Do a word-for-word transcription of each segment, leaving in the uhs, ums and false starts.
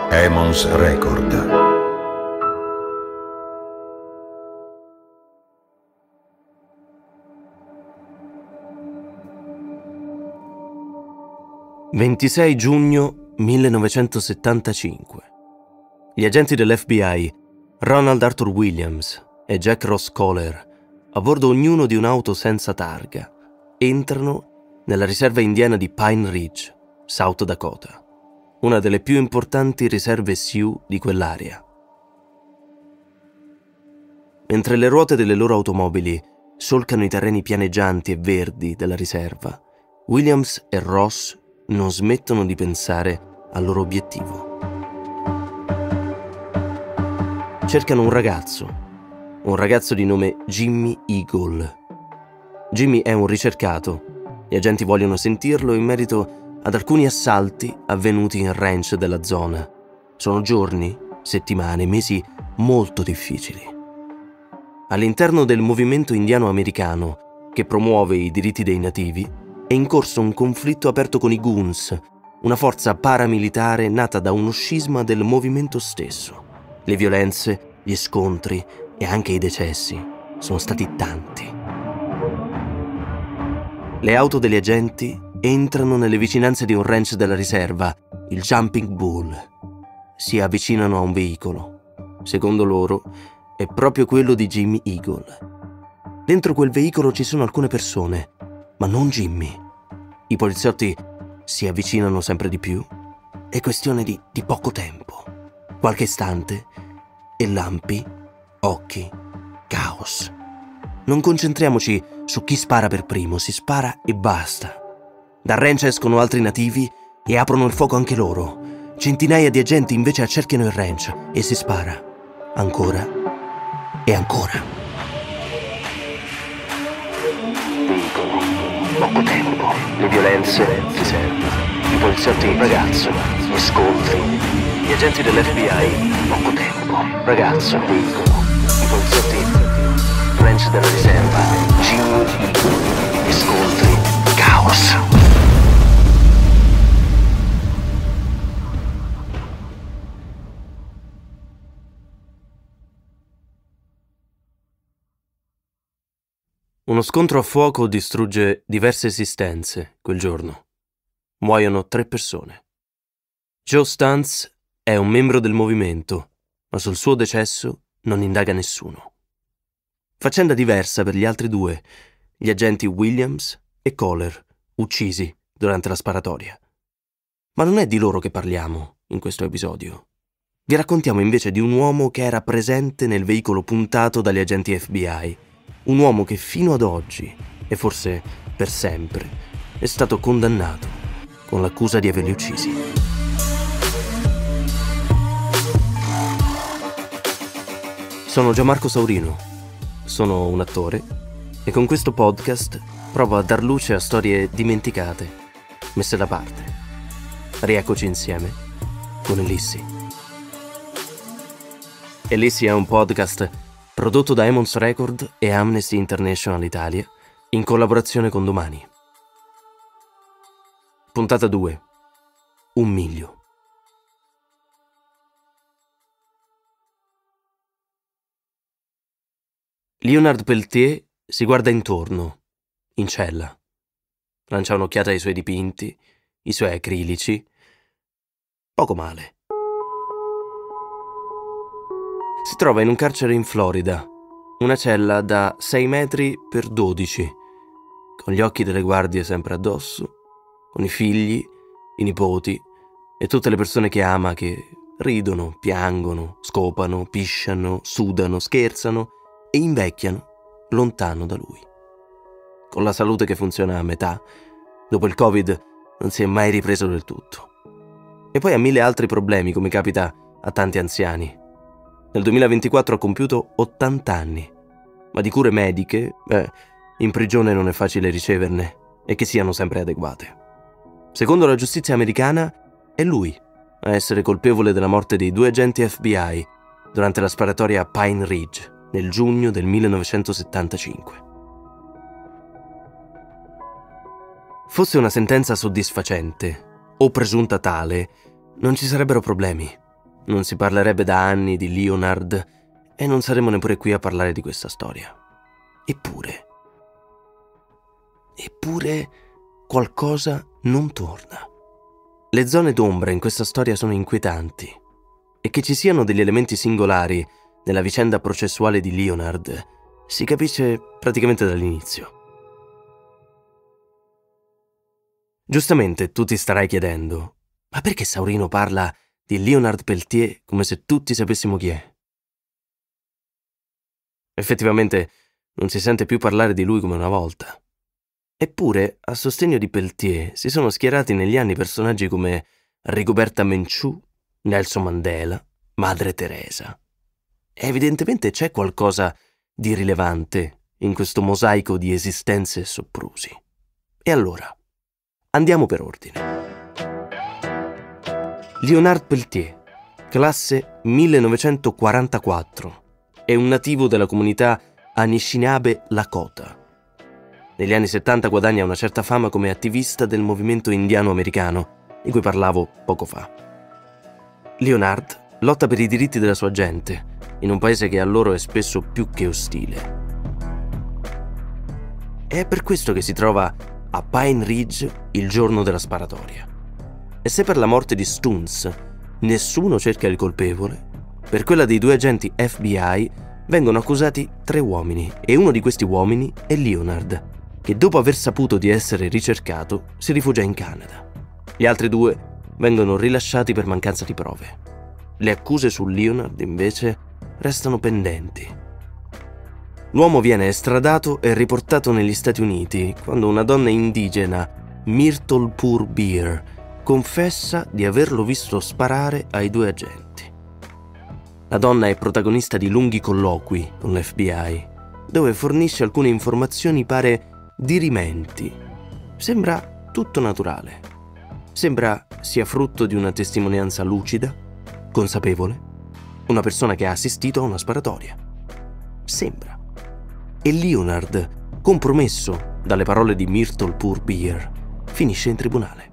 Emmons Record. ventisei giugno millenovecentosettantacinque. Gli agenti dell'F B I, Ronald Arthur Williams e Jack Ross Kohler, a bordo ognuno di un'auto senza targa, entrano nella riserva indiana di Pine Ridge, South Dakota, una delle più importanti riserve Sioux di quell'area. Mentre le ruote delle loro automobili solcano i terreni pianeggianti e verdi della riserva, Williams e Ross non smettono di pensare al loro obiettivo. Cercano un ragazzo, un ragazzo di nome Jimmy Eagle. Jimmy è un ricercato. Gli agenti vogliono sentirlo in merito ad alcuni assalti avvenuti in ranch della zona. Sono giorni, settimane, mesi molto difficili. All'interno del movimento indiano americano, che promuove i diritti dei nativi, è in corso un conflitto aperto con i Goons, una forza paramilitare nata da uno scisma del movimento stesso. Le violenze, gli scontri e anche i decessi sono stati tanti. Le auto degli agenti entrano nelle vicinanze di un ranch della riserva, il Jumping Bull. Si avvicinano a un veicolo. Secondo loro, è proprio quello di Jimmy Eagle. Dentro quel veicolo ci sono alcune persone, ma non Jimmy. I poliziotti si avvicinano sempre di più. È questione di, di poco tempo. Qualche istante e lampi, occhi, caos. Non concentriamoci su chi spara per primo, si spara e basta. Dal ranch escono altri nativi e aprono il fuoco anche loro. Centinaia di agenti invece accerchiano il ranch e si spara. Ancora e ancora. Veicolo, poco tempo, le violenze, i poliziotti, il ragazzo, gli scontri, gli agenti dell'F B I, poco tempo, ragazzo, veicolo, i poliziotti, ranch della riserva, Jimmy, gli scontri, caos. Uno scontro a fuoco distrugge diverse esistenze quel giorno. Muoiono tre persone. Joe Stantz è un membro del movimento, ma sul suo decesso non indaga nessuno. Faccenda diversa per gli altri due, gli agenti Williams e Kohler, uccisi durante la sparatoria. Ma non è di loro che parliamo in questo episodio. Vi raccontiamo invece di un uomo che era presente nel veicolo puntato dagli agenti F B I. Un uomo che fino ad oggi, e forse per sempre, è stato condannato con l'accusa di averli uccisi. Sono Gianmarco Saurino, sono un attore e con questo podcast provo a dar luce a storie dimenticate, messe da parte. Rieccoci insieme con Ellissi. Ellissi è un podcast prodotto da Emmons Record e Amnesty International Italia, in collaborazione con Domani. Puntata due. Un miglio. Leonard Peltier si guarda intorno, in cella. Lancia un'occhiata ai suoi dipinti, i suoi acrilici. Poco male. Si trova in un carcere in Florida, una cella da sei metri per dodici, con gli occhi delle guardie sempre addosso, con i figli, i nipoti e tutte le persone che ama che ridono, piangono, scopano, pisciano, sudano, scherzano e invecchiano lontano da lui. Con la salute che funziona a metà, dopo il Covid non si è mai ripreso del tutto. E poi ha mille altri problemi, come capita a tanti anziani. Nel duemilaventiquattro ha compiuto ottanta anni, ma di cure mediche, beh, in prigione non è facile riceverne e che siano sempre adeguate. Secondo la giustizia americana, è lui a essere colpevole della morte dei due agenti F B I durante la sparatoria a Pine Ridge nel giugno del millenovecentosettantacinque. Fosse una sentenza soddisfacente, o presunta tale, non ci sarebbero problemi. non si parlerebbe da anni di Leonard e non saremmo neppure qui a parlare di questa storia. Eppure, eppure qualcosa non torna. Le zone d'ombra in questa storia sono inquietanti e che ci siano degli elementi singolari nella vicenda processuale di Leonard si capisce praticamente dall'inizio. Giustamente tu ti starai chiedendo, ma perché Saurino parla di Leonard Peltier come se tutti sapessimo chi è? Effettivamente non si sente più parlare di lui come una volta. Eppure, a sostegno di Peltier si sono schierati negli anni personaggi come Rigoberta Menchú, Nelson Mandela, Madre Teresa. E evidentemente c'è qualcosa di rilevante in questo mosaico di esistenze soprusi. E allora, andiamo per ordine. Leonard Peltier, classe millenovecentoquarantaquattro, è un nativo della comunità Anishinaabe Lakota. Negli anni settanta guadagna una certa fama come attivista del movimento indiano-americano, di cui parlavo poco fa. Leonard lotta per i diritti della sua gente, in un paese che a loro è spesso più che ostile. È per questo che si trova a Pine Ridge il giorno della sparatoria. E se per la morte di Stuntz nessuno cerca il colpevole, per quella dei due agenti F B I vengono accusati tre uomini, e uno di questi uomini è Leonard, che dopo aver saputo di essere ricercato si rifugia in Canada. Gli altri due vengono rilasciati per mancanza di prove. Le accuse su Leonard, invece, restano pendenti. L'uomo viene estradato e riportato negli Stati Uniti quando una donna indigena, Myrtle Poor Bear, confessa di averlo visto sparare ai due agenti. La donna è protagonista di lunghi colloqui con l'F B I, dove fornisce alcune informazioni pare dirimenti. Sembra tutto naturale. Sembra sia frutto di una testimonianza lucida, consapevole, una persona che ha assistito a una sparatoria. Sembra. E Leonard, compromesso dalle parole di Myrtle Poor Bear, finisce in tribunale.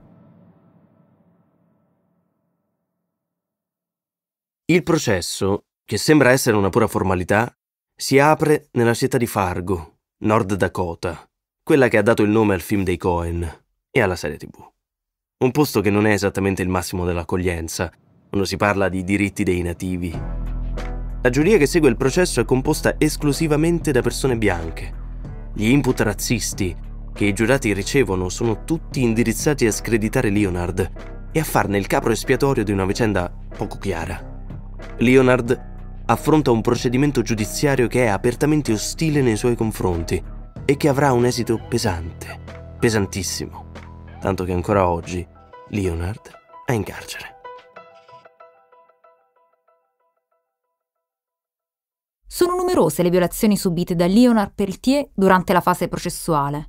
Il processo, che sembra essere una pura formalità, si apre nella città di Fargo, Nord Dakota, quella che ha dato il nome al film dei Coen e alla serie tivù. Un posto che non è esattamente il massimo dell'accoglienza, quando si parla di diritti dei nativi. La giuria che segue il processo è composta esclusivamente da persone bianche. Gli input razzisti che i giurati ricevono sono tutti indirizzati a screditare Leonard e a farne il capro espiatorio di una vicenda poco chiara. Leonard affronta un procedimento giudiziario che è apertamente ostile nei suoi confronti e che avrà un esito pesante, pesantissimo, tanto che ancora oggi Leonard è in carcere. Sono numerose le violazioni subite da Leonard Peltier durante la fase processuale.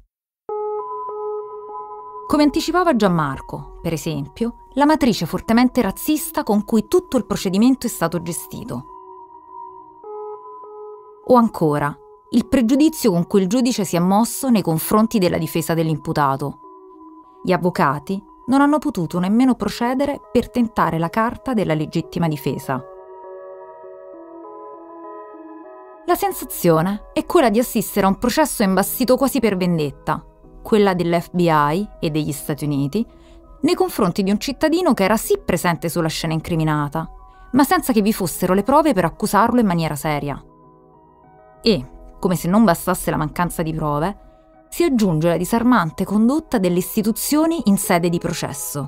Come anticipava Gianmarco, per esempio, la matrice fortemente razzista con cui tutto il procedimento è stato gestito. O ancora, il pregiudizio con cui il giudice si è mosso nei confronti della difesa dell'imputato. Gli avvocati non hanno potuto nemmeno procedere per tentare la carta della legittima difesa. La sensazione è quella di assistere a un processo imbastito quasi per vendetta, quella dell'F B I e degli Stati Uniti, nei confronti di un cittadino che era sì presente sulla scena incriminata, ma senza che vi fossero le prove per accusarlo in maniera seria. E, come se non bastasse la mancanza di prove, si aggiunge la disarmante condotta delle istituzioni in sede di processo.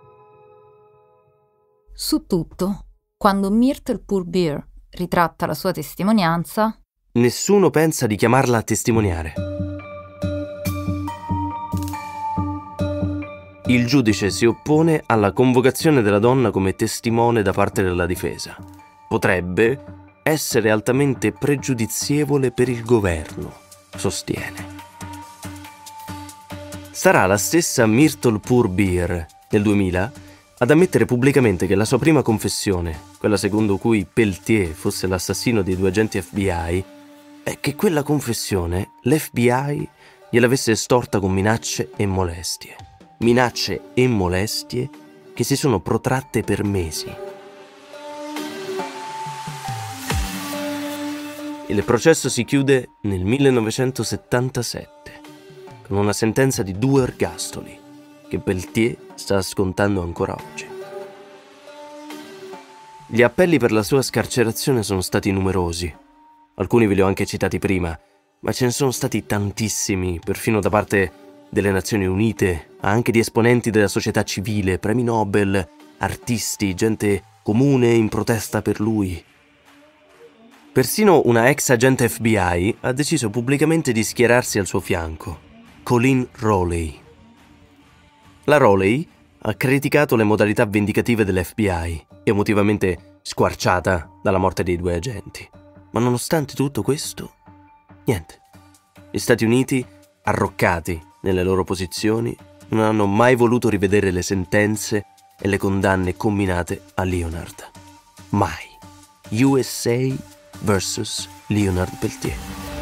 Su tutto, quando Myrtle Poor Bear ritratta la sua testimonianza, nessuno pensa di chiamarla a testimoniare. Il giudice si oppone alla convocazione della donna come testimone da parte della difesa. Potrebbe essere altamente pregiudizievole per il governo, sostiene. Sarà la stessa Myrtle Poor Bear, nel duemila, ad ammettere pubblicamente che la sua prima confessione, quella secondo cui Peltier fosse l'assassino dei due agenti F B I, è che quella confessione l'F B I gliel'avesse estorta con minacce e molestie. Minacce e molestie che si sono protratte per mesi. Il processo si chiude nel millenovecentosettantasette con una sentenza di due ergastoli che Peltier sta scontando ancora oggi. Gli appelli per la sua scarcerazione sono stati numerosi. Alcuni ve li ho anche citati prima, ma ce ne sono stati tantissimi, perfino da parte delle Nazioni Unite, ma anche di esponenti della società civile, premi Nobel, artisti, gente comune in protesta per lui. Persino una ex agente F B I ha deciso pubblicamente di schierarsi al suo fianco, Colleen Rowley. La Rowley ha criticato le modalità vendicative dell'F B I, emotivamente squarciata dalla morte dei due agenti. Ma nonostante tutto questo, niente. Gli Stati Uniti, arroccati nelle loro posizioni, non hanno mai voluto rivedere le sentenze e le condanne comminate a Leonard. Mai. U S A versus Leonard Peltier.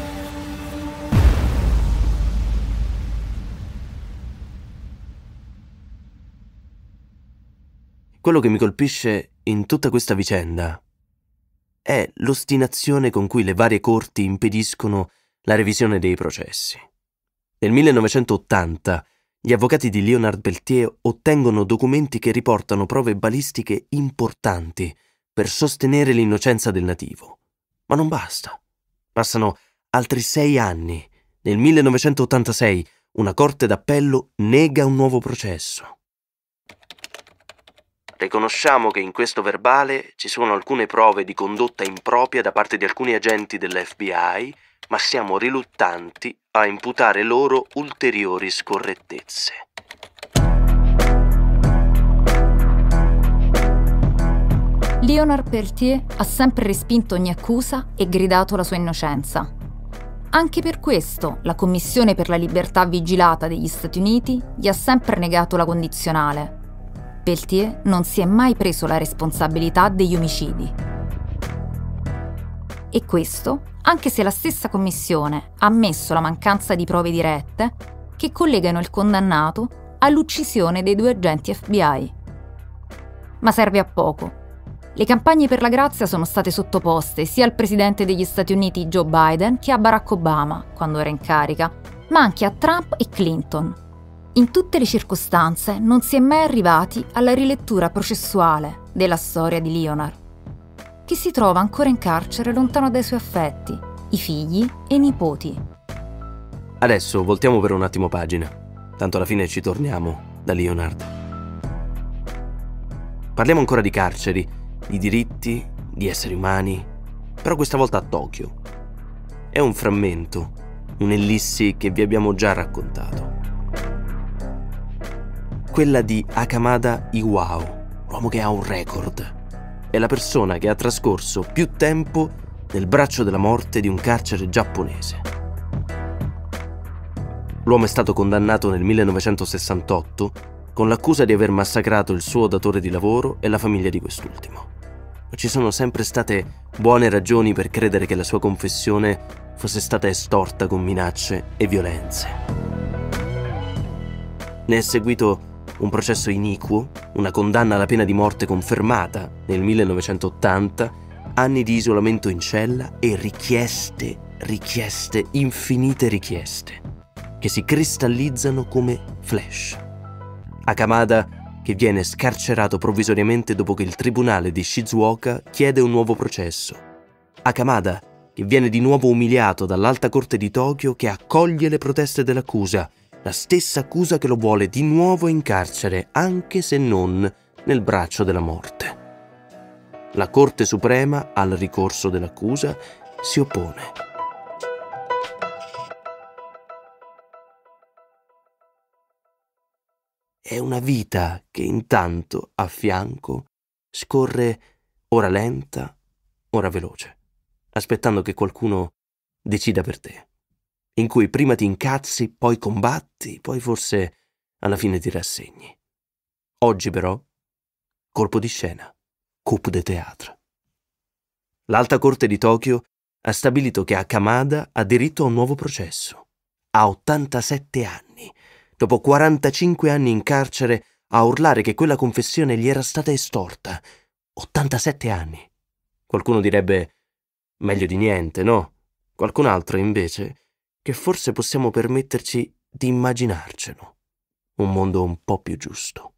Quello che mi colpisce in tutta questa vicenda è l'ostinazione con cui le varie corti impediscono la revisione dei processi. Nel millenovecentottanta gli avvocati di Leonard Peltier ottengono documenti che riportano prove balistiche importanti per sostenere l'innocenza del nativo. Ma non basta. Passano altri sei anni. Nel millenovecentottantasei una corte d'appello nega un nuovo processo. Riconosciamo che in questo verbale ci sono alcune prove di condotta impropria da parte di alcuni agenti dell'F B I, ma siamo riluttanti a imputare loro ulteriori scorrettezze. Leonard Peltier ha sempre respinto ogni accusa e gridato la sua innocenza. Anche per questo la Commissione per la libertà vigilata degli Stati Uniti gli ha sempre negato la condizionale. Peltier non si è mai preso la responsabilità degli omicidi. E questo anche se la stessa commissione ha ammesso la mancanza di prove dirette che collegano il condannato all'uccisione dei due agenti F B I. Ma serve a poco. Le campagne per la grazia sono state sottoposte sia al presidente degli Stati Uniti Joe Biden che a Barack Obama, quando era in carica, ma anche a Trump e Clinton. In tutte le circostanze non si è mai arrivati alla rilettura processuale della storia di Leonard, che si trova ancora in carcere lontano dai suoi affetti, i figli e i nipoti. Adesso voltiamo per un attimo pagina, tanto alla fine ci torniamo da Leonard. Parliamo ancora di carceri, di diritti, di esseri umani, però questa volta a Tokyo. È un frammento, un'ellissi che vi abbiamo già raccontato. Quella di Hakamada Iwao, l'uomo che ha un record. È la persona che ha trascorso più tempo nel braccio della morte di un carcere giapponese. L'uomo è stato condannato nel millenovecentosessantotto con l'accusa di aver massacrato il suo datore di lavoro e la famiglia di quest'ultimo. Ma ci sono sempre state buone ragioni per credere che la sua confessione fosse stata estorta con minacce e violenze. Ne è seguito un processo iniquo, una condanna alla pena di morte confermata nel millenovecentottanta, anni di isolamento in cella e richieste, richieste, infinite richieste, che si cristallizzano come flash. Hakamada che viene scarcerato provvisoriamente dopo che il tribunale di Shizuoka chiede un nuovo processo. Hakamada che viene di nuovo umiliato dall'Alta Corte di Tokyo che accoglie le proteste dell'accusa, la stessa accusa che lo vuole di nuovo in carcere, anche se non nel braccio della morte. La Corte Suprema al ricorso dell'accusa si oppone. È una vita che intanto a fianco scorre ora lenta, ora veloce, aspettando che qualcuno decida per te, in cui prima ti incazzi, poi combatti, poi forse alla fine ti rassegni. Oggi però, colpo di scena, coup de théâtre. L'Alta Corte di Tokyo ha stabilito che Hakamada ha diritto a un nuovo processo. Ha ottantasette anni, dopo quarantacinque anni in carcere, a urlare che quella confessione gli era stata estorta. ottantasette anni. Qualcuno direbbe, meglio di niente, no? qualcun altro invece che forse possiamo permetterci di immaginarcelo, un mondo un po' più giusto.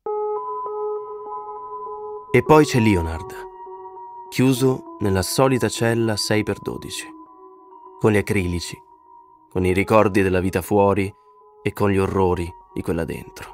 E poi c'è Leonard, chiuso nella solita cella sei per dodici, con gli acrilici, con i ricordi della vita fuori e con gli orrori di quella dentro.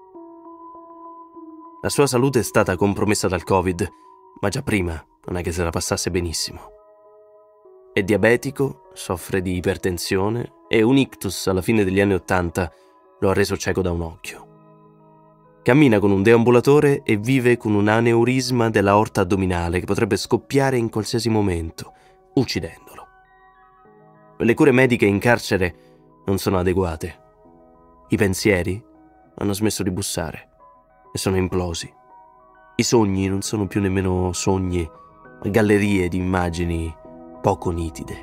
La sua salute è stata compromessa dal Covid, ma già prima non è che se la passasse benissimo. È diabetico, soffre di ipertensione e un ictus alla fine degli anni Ottanta lo ha reso cieco da un occhio. Cammina con un deambulatore e vive con un aneurisma dell'aorta addominale che potrebbe scoppiare in qualsiasi momento, uccidendolo. Le cure mediche in carcere non sono adeguate. I pensieri hanno smesso di bussare e sono implosi. I sogni non sono più nemmeno sogni, ma gallerie di immagini poco nitide.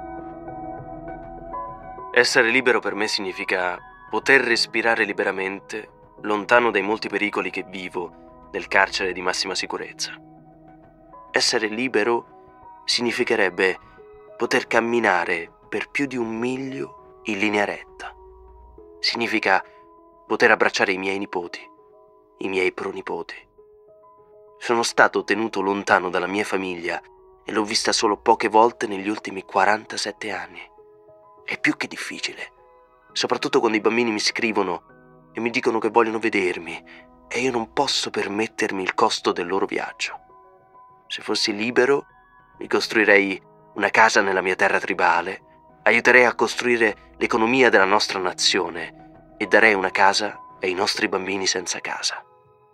Essere libero per me significa poter respirare liberamente, lontano dai molti pericoli che vivo nel carcere di massima sicurezza. Essere libero significherebbe poter camminare per più di un miglio in linea retta. Significa poter abbracciare i miei nipoti, i miei pronipoti. Sono stato tenuto lontano dalla mia famiglia e l'ho vista solo poche volte negli ultimi quarantasette anni. È più che difficile, soprattutto quando i bambini mi scrivono e mi dicono che vogliono vedermi e io non posso permettermi il costo del loro viaggio. Se fossi libero, mi costruirei una casa nella mia terra tribale, aiuterei a costruire l'economia della nostra nazione e darei una casa ai nostri bambini senza casa.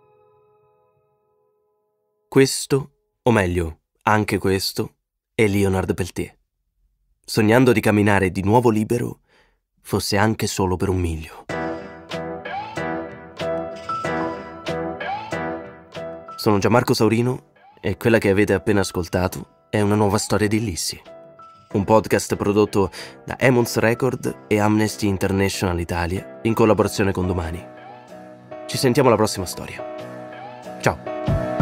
Questo, o meglio, anche questo, è Leonard Peltier. Sognando di camminare di nuovo libero, fosse anche solo per un miglio. Sono Gianmarco Saurino e quella che avete appena ascoltato è una nuova storia di Illissi, un podcast prodotto da Emons Record e Amnesty International Italia in collaborazione con Domani. Ci sentiamo alla prossima storia. Ciao!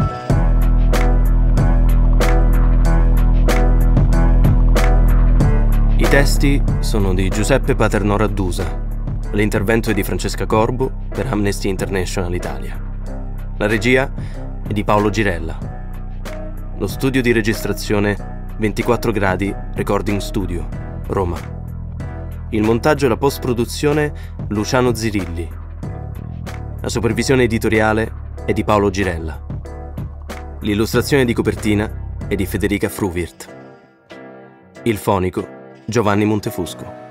I testi sono di Giuseppe Paternò Raddusa, l'intervento è di Francesca Corbo per Amnesty International Italia. La regia è di Paolo Girella. Lo studio di registrazione ventiquattro gradi Recording Studio, Roma. Il montaggio e la post-produzione Luciano Zirilli. La supervisione editoriale è di Paolo Girella. L'illustrazione di copertina è di Federica Fruvirt. Il fonico Giovanni Montefusco.